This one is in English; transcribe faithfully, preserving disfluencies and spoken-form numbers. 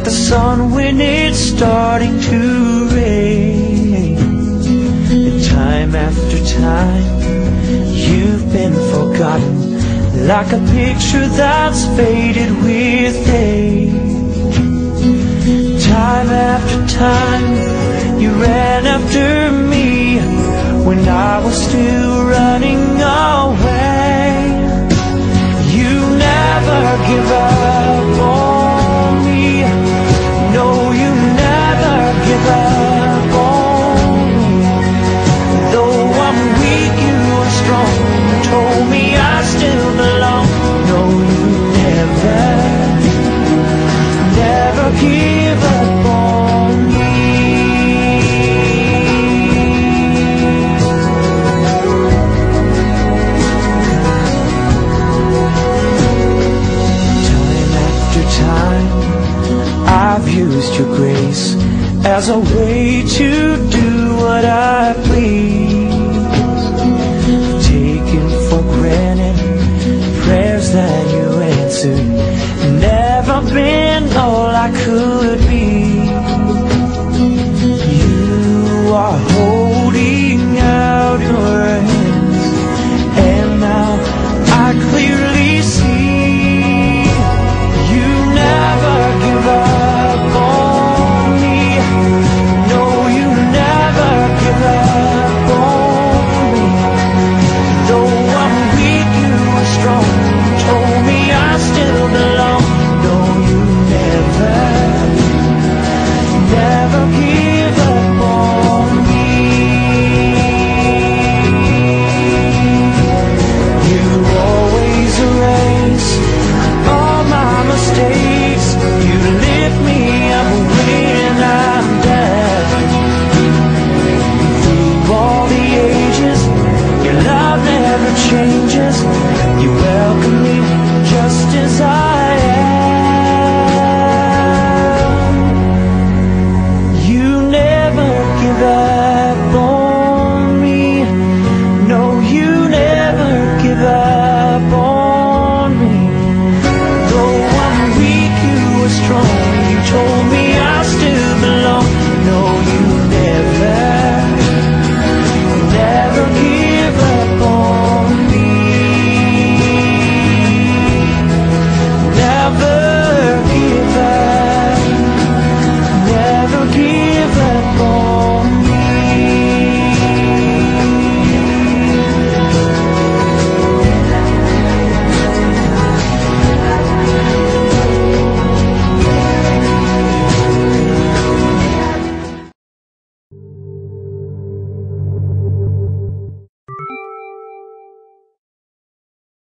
the sun when it's starting to rain. And time after time, you've been forgotten, like a picture that's faded with age. Time after time, you ran after me when I was still running away. You never give up on me. No, you never give up on me. Though I'm weak, you are strong. You told me I still belong. No, you never, never give up on me. I've used your grace as a way to do what I please. Taken for granted prayers that you answered, never been all I could